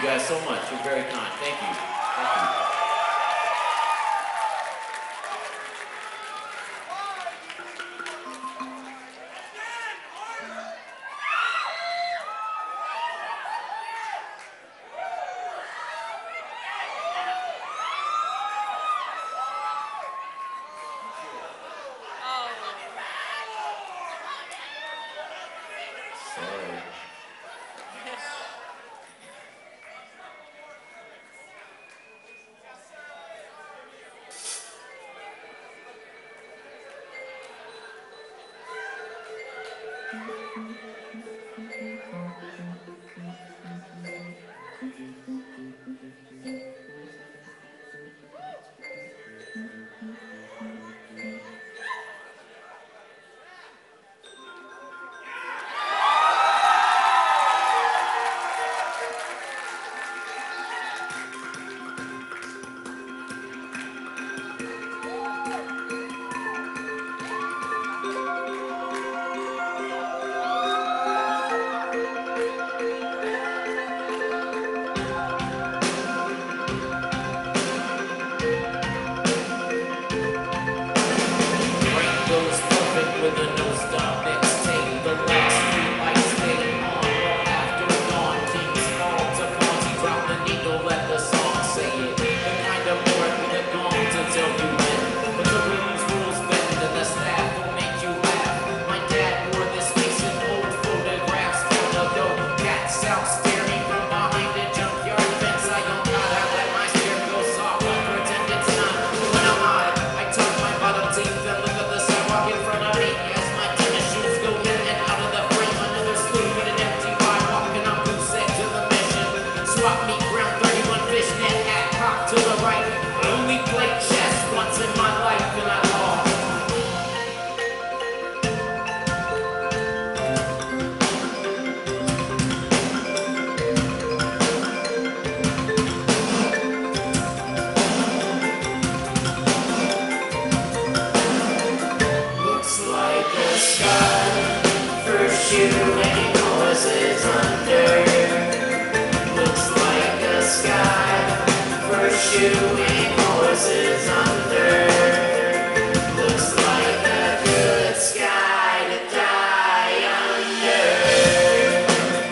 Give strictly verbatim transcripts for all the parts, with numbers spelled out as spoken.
guys so much. You're very kind. Thank you. Thank you. Sorry. With a no-stop mixtape, the last three lights staying on well after dawn. Kings fall to party, drop the needle, let the song say it. The kind of word with a gong to tell you when. But the rules, rules bend, and the staff will make you laugh. My dad wore this face in old photographs. Count of dope cats out staring from behind a junkyard fence. I don't gotta let my stare go soft, but pretend it's not. When I'm high, I tuck my bottom teeth and look at the sidewalk in front of me. As my tennis shoes go in and out of the frame, another spoon with an empty wide walking up who said to the mission. Swap meet ground thirty-one fishnet hat cocked to the right. I only played chess once in my life and I lost. Looks like the sky first shooting horses under. Looks like the sky first shooting horses under. Looks like a good sky to die under.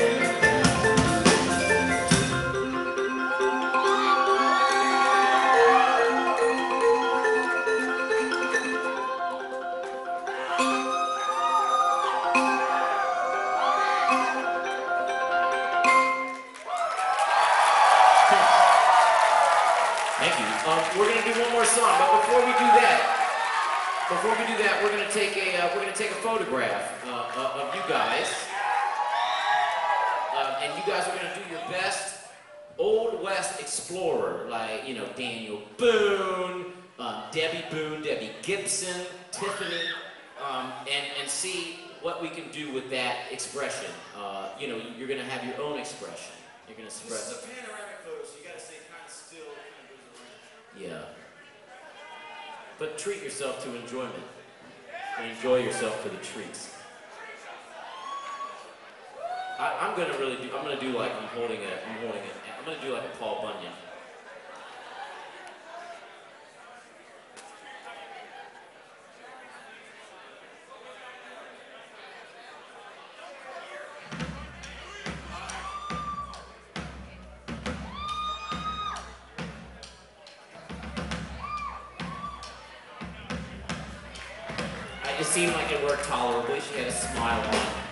Thank you. Um, we're gonna do one more song, but before we do that, before we do that, we're gonna take a uh, we're gonna take a photograph uh, uh, of you guys, uh, and you guys are gonna do your best Old West explorer, like you know Daniel Boone, um, Debbie Boone, Debbie Gibson, Tiffany, um, and and see what we can do with that expression. Uh, you know, you're gonna have your own expression. You're gonna express. This is a panoramic photo, so you gotta stay kind of still, kind of goes around. Yeah. But treat yourself to enjoyment. And enjoy yourself for the treats. I, I'm gonna really do, I'm gonna do like I'm holding a, I'm holding it, I'm gonna do like a Paul Bunyan. It seemed like it worked tolerably. She had a smile on.